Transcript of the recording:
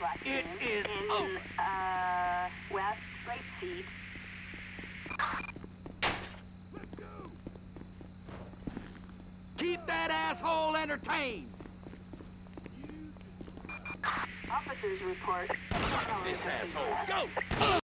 It is over. West, late seat. Let's go. Keep that asshole entertained. Officers report. This asshole, go!